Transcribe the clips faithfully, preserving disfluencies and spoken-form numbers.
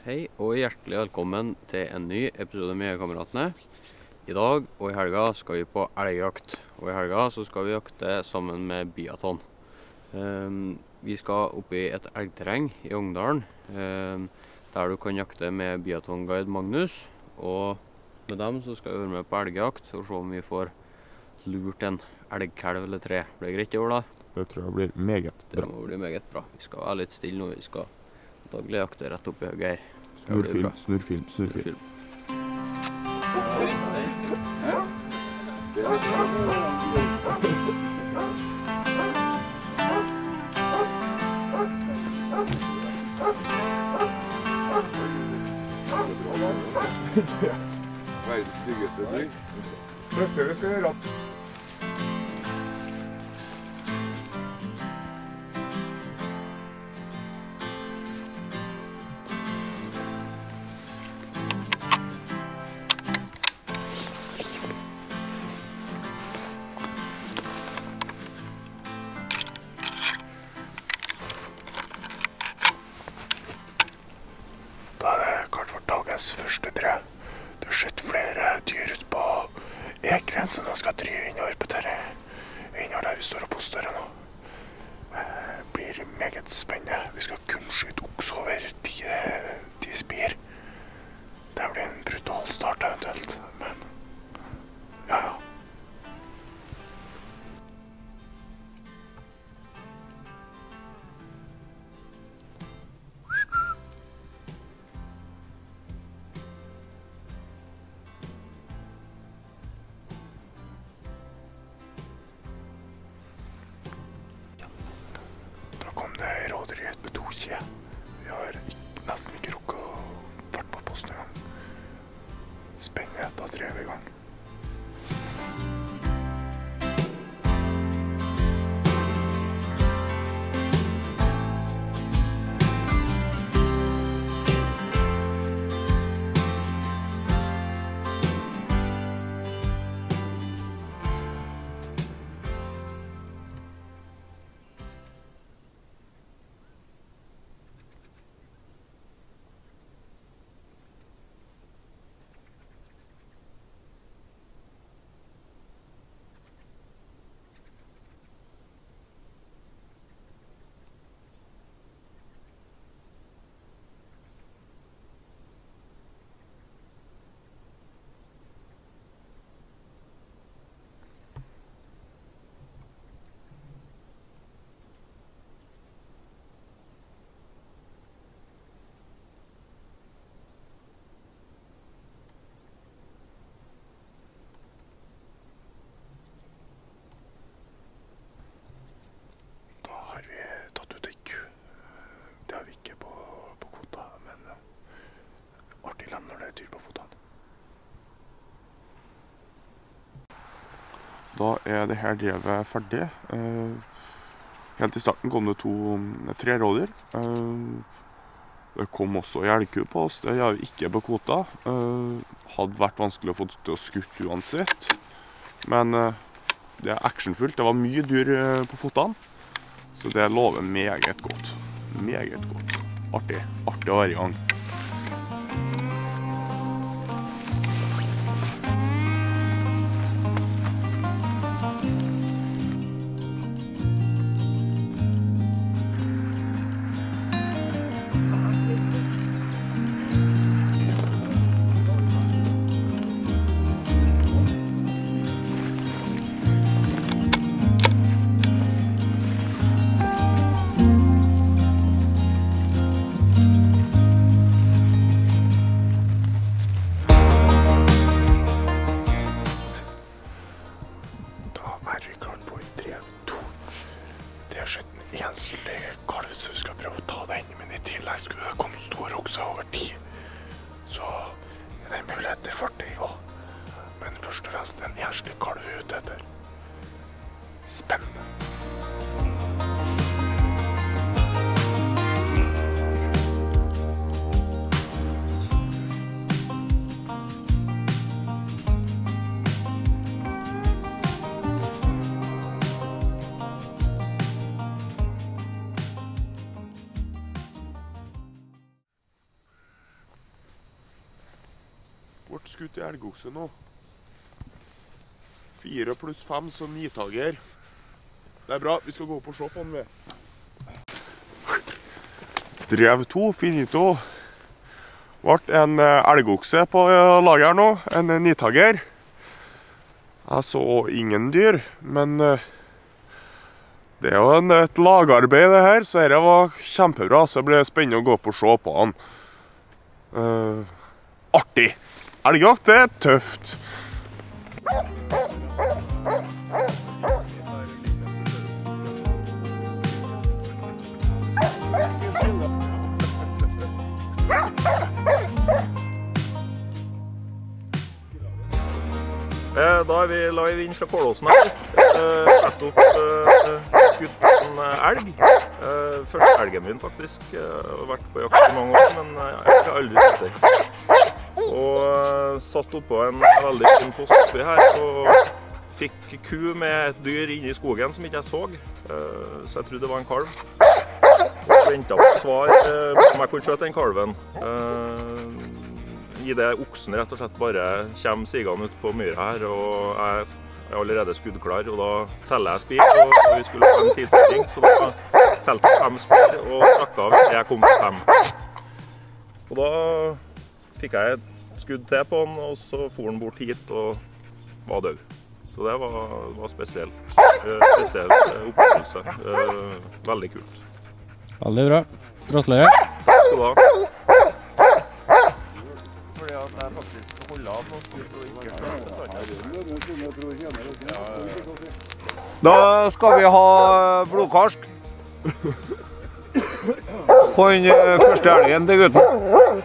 Hei og hjertelig velkommen til en ny episode med Jegekameratene. I dag og i helga skal vi på elgjakt, og i helga så skal vi jakte sammen med Biaton. Um, vi skal opp i et elgterreng i Ongdalen, um, der du kan jakte med Biaton-guide Magnus, og med dem så skal vi være med på elgjakt og se om vi får lurt en elgkalv eller tre. Blir det greit i år da? Det tror jeg blir meget bra. Det må bli meget bra. Vi skal være litt stille nå, vi skal daglig jakte rett opp i høyre her. Snurrfilm, snurrfilm, snurrfilm. Verdens styggeste dyr. Første vi skal gjøre. Da er det klart for dagens første tre. Det har skjedd flere dyr ut på ekren, så nå skal jeg drive innover på dette. Innover der vi står og poster nå. Det blir meget spennende. Vi skal kun skyte oks over ti, ti spir. Det blir en brutal start eventuelt, men ja, ja. Da kom det rådyrhet med to kje. Vi har ikke, nesten ikke rukket å vært på posten en gang. Spennende, da drev vi i gang. Har vi tatt ut ei ku. Det har vi ikke på, på kvota, men artig land når det er dyr på fotene. Da er det her drevet ferdig. Helt i starten kom det to, tre rådyr. Det kom også en elgku på oss, det gjør vi ikke på kvota. Hadde vært vanskelig å få til å skutt uansett. Men det er actionfullt, det var mye dyr på fotene. Så det lover meget godt. Meget godt. Artig. Artig å være i gang. Det har skjedd en enslig kalv, så vi skal prøve å ta den, men i tillegg skulle det komme store okser over tid. Så er det muligheter for det, ja. Men først og fremst en enslig kalv ute etter. Spennende. skutt i elgokse nå. Fire pluss fem, så nitager. Det er bra, vi skal gå opp og se på den ved. Drev to, finito. Vart en elgokse på lager nå, en nitager. Jeg så ingen dyr, men det er jo en, et lagarbeid det her, så dette var kjempebra, så det ble spennende å gå opp og se på han. Uh, artig! Elgjakt, det er tøft! Da er vi live inn fra Kålåsen her. Sett opp skutt en elg. Første elgen min faktisk. Jeg har vært på jakt i mange år, men jeg har aldri sett den. Og satt oppå en veldig fin post oppi her, og fikk ku med et dyr inne i skogen som ikke jeg så. Så jeg trodde det var en kalv. Og ventet på svar om jeg kunne skjøte den kalven. I det oksen rett og slett bare kommer sigene ut på myra her, og jeg er allerede skuddklar, og da teller jeg spir, og vi skulle ha en tilstilling, så da telte jeg fem spir, og trakk av til jeg kom til fem. Og da fikk jeg et skudd til på den, og så for den bort hit, og var død. Så det var, var spesielt. Spesielt opplevelse. Veldig kult. Veldig bra. Gratulerer. Takk skal du ha. Fordi at jeg faktisk holder av noe skutt og ikke slett. Da skal vi ha blodkarsk på den første elgen til gutten.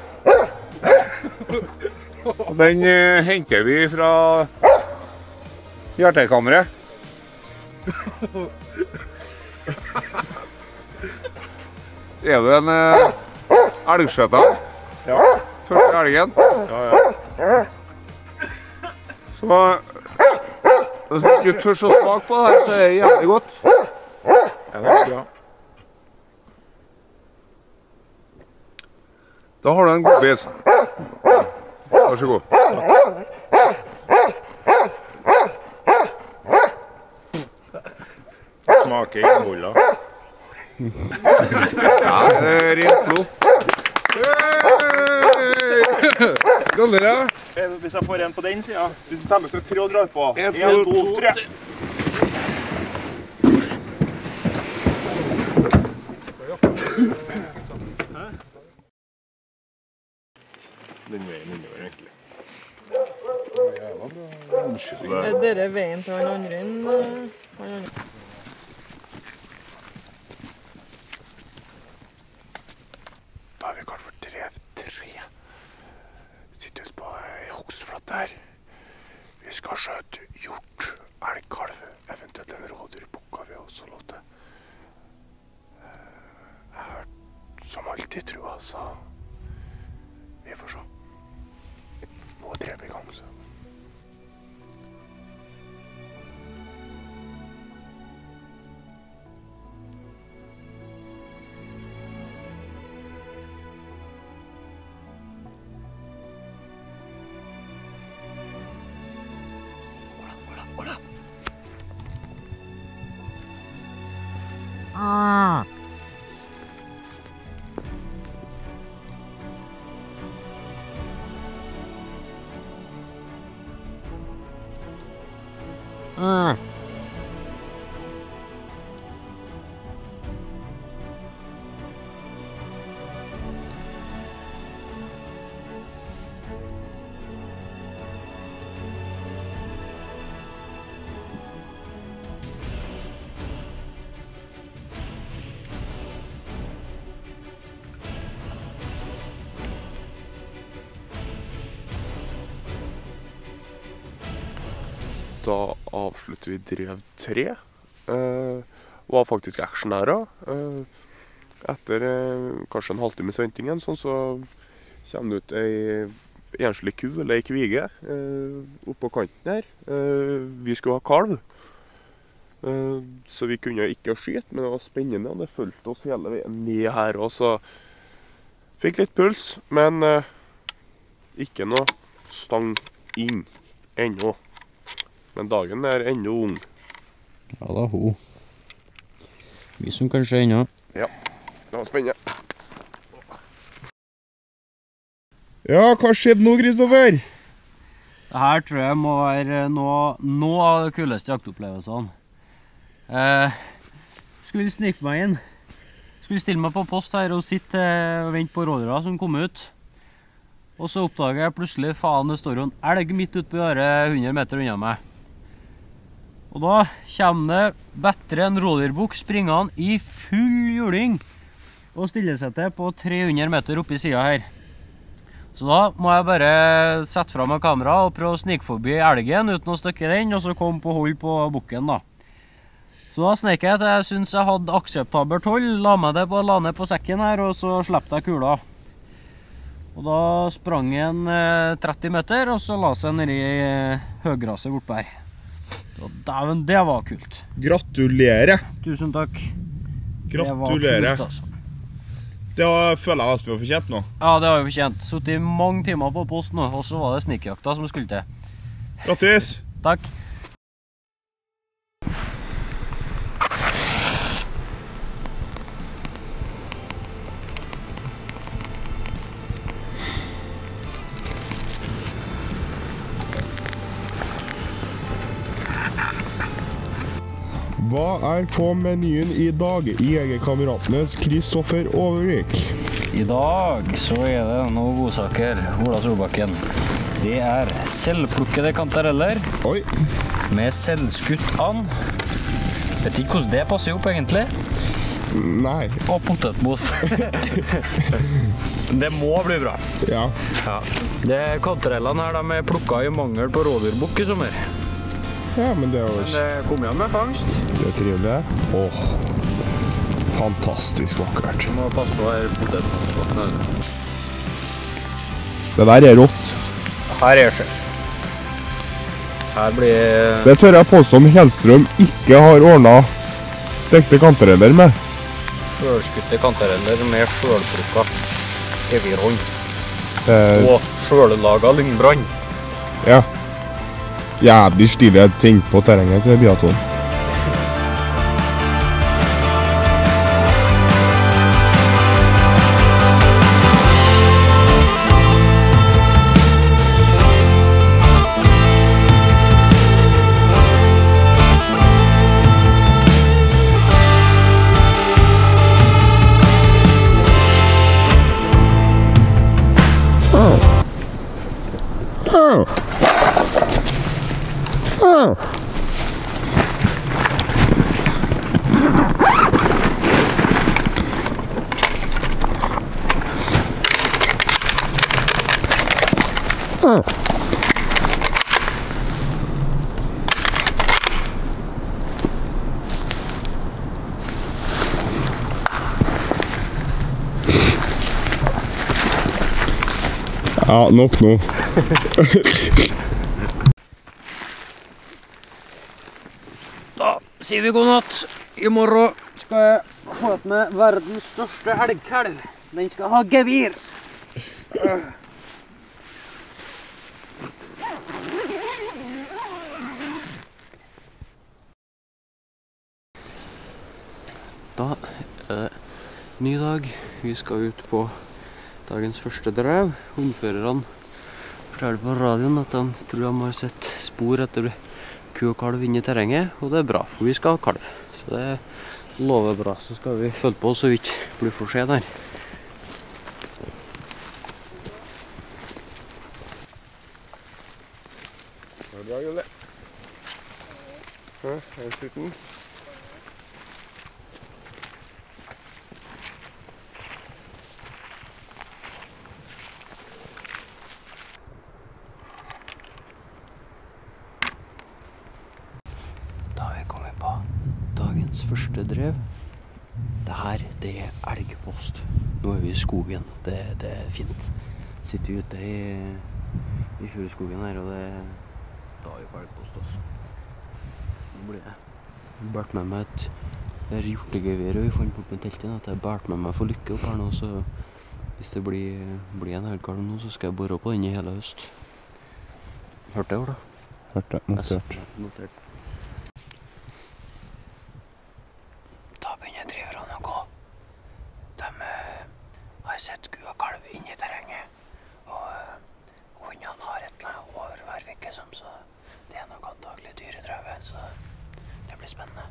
Den henter vi fra hjertekammeret. Er du en elgskjøtter? Ja. Første elgen. Ja, ja. Så hvis du ikke tør å smake på det her, så er det jævlig godt. Ja, det er bra. Da har du en god bit. Vær så god. Smaker innholdet. Ja, det er rent blod. Gratulerer. Hvis jeg får en på den siden. Hvis du temmer til tre og drar på. En, En, to, tre. Den veien innover egentlig. Er dere veien til han andre enn han andre? Da har vi kalt for drev tre. Sitter ute på hogstflatt der. Vi skal skjøte hjort, elgkalv, eventuelt en rådyr, bukk har vi også lov til. Jeg har som alltid trua, så vi får se. Nå er drevet i gang, så. Ah. Ah. Da avslutter vi drev tre. Uh, var faktisk action her da. Uh, etter uh, kanskje en halvtimes ventingen, sånn så kommer det ut ei enslig ku eller ei kvige uh, oppå kanten her. Uh, vi skulle ha kalv, uh, så vi kunne ikke skyte, men det var spennende, og det fulgte oss hele veien ned her, og så fikk litt puls, men uh, ikke noe stang inn ennå. Men dagen er ennå ung. Ja da, ho. Vi som kanskje ennå. Ja, det var spennende. Ja, hva skjedde nå, Kristoffer? Det her tror jeg må være noe, noe av de kuleste jaktopplevelsene. Eh, skulle snike meg inn. Skulle stille meg på post her og sitte og vente på rådyra som kom ut. Og så oppdager jeg plutselig, faen, det står jo en elg midt ute på gjerdet hundre meter unna meg. Og da kommer det bedre en rådyrbukk springende i full juling og stiller seg til på tre hundre meter oppi siden her. Så da må jeg bare sette fra meg kamera og prøve å snike forbi elgen uten å stykke den, og så komme på hold på bukken da. Så da snek jeg til jeg synes jeg hadde akseptabelt hold, la meg det på, la ned på sekken her, og så sleppte jeg kula. Og da sprang jeg en eh, tretti meter, og så la seg ned i eh, høygraset bortpå her. Og dæven, det var kult. Gratulerer. Tusen takk. Gratulerer. Det var kult, altså. Det har, føler jeg Asbjørn fortjent nå. Ja, det har jeg fortjent. Suttet i mange timer på post nå, og så var det snikjakta som skulle til. Grattis. Takk. Hva er på menyen i dag, Jegerkameratenes Kristoffer Overvik? I dag så er det noen godsaker, Ola Solbakken. Det er selvplukkede kantareller. Oi. Med selvskutt and. Vet ikke hvordan det passer opp egentlig. Nei. Og potetmos. Det må bli bra. Ja. Ja. Det kantarellene her, de er plukket i mangel på rådyrbukk i sommer. Ja, men det er jo... Men det kom igjen med fangst. Det er trivelig. Åh, fantastisk vakkert. Du må passe på her potetmos. Det der er rått. Her er det. Her blir... Det tør jeg påstå om Hellstrøm ikke har ordnet stekte kantareller med. Sjølskutte kantareller med sjølplukka eviron. Eh, Og sjøllaga lyngbrann. ja. Jævlig stilige ting på terrenget til biaton. Ja, nok nå. Da sier vi god natt. I morgen skal jeg skjøte med verdens største elgkalv. Den skal ha gevir. Da er det ny dag. Vi skal ut på dagens første drev. Omførerne forteller på radioen at de tror de har sett spor etter ku og kalv inne i terrenget, og det er bra, for vi skal ha kalv. Så det lover bra, så skal vi følge på så vi ikke blir for sent her. Det er bra, Julle. Ja, er det slutten? Da har vi kommet på dagens første drev. Det her, det er elgpost. Nå er vi i skogen. Det, det er fint. Sitter vi ute i, i furuskogen her, og det, da er vi på elgpost også. Nå blir det. Jeg har bært med meg et det er hjortegeværet vi fant på teltet, at jeg har bært med meg for lykke opp her nå, så hvis det blir, blir en elgkalv nå, så skal jeg borre på den i hele høst. Hørte jeg, Ola? Hørte, notert. Notert. Da begynner driverne å gå. De eh, har sett ku og kalv inn i terrenget. Og eh, hundene har et eller annet over hver virke som, så det er nok antagelig dyredrevet. Så det blir spennende.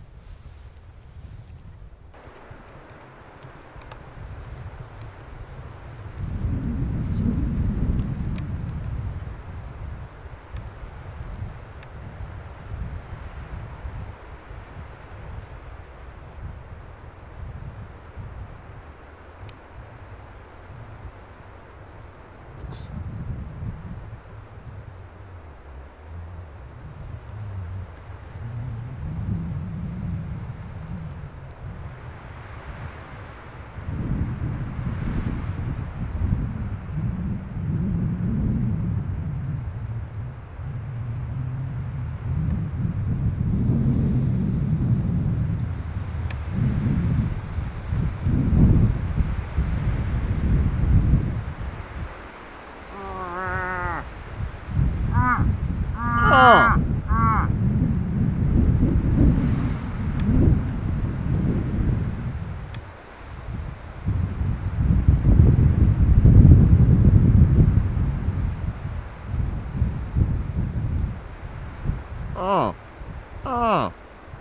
Ah. Ah.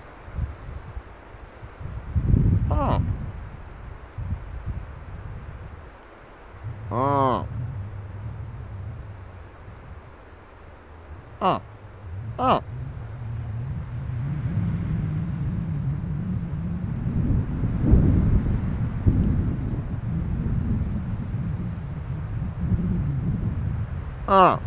Ah. Ah. Ah. Ah. Ah.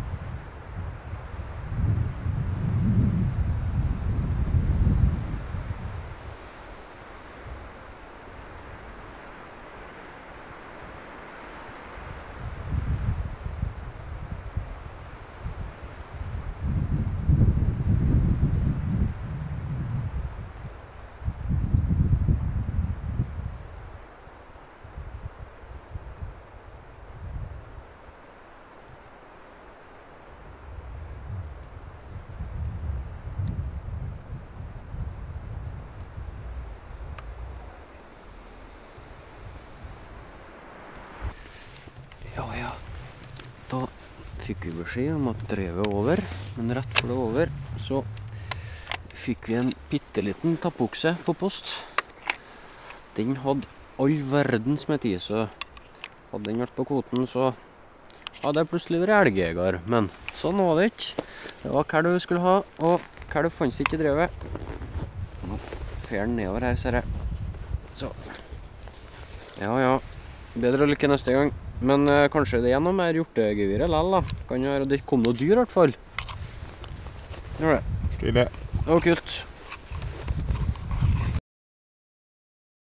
Ja, ja. Da fikk vi beskjed om at drevet er over, men rett for det var over, så fikk vi en bitteliten tappokse på post. Den hadde all verdens med tid, så hadde den vært på kvoten, så hadde jeg plutselig vært elgjeger. Men sånn var det ikke. Det var hva du skulle ha, og hva du fanns ikke i drevet. Nå fer den nedover her, ser jeg. Så. Ja, ja. Bedre å lykke neste gang. Men eh, kanskje det er noe mer hjortegevir eller da. Kan jo være det kom noe dyr i hvert fall. Gjør det. Stilig. Og kutt.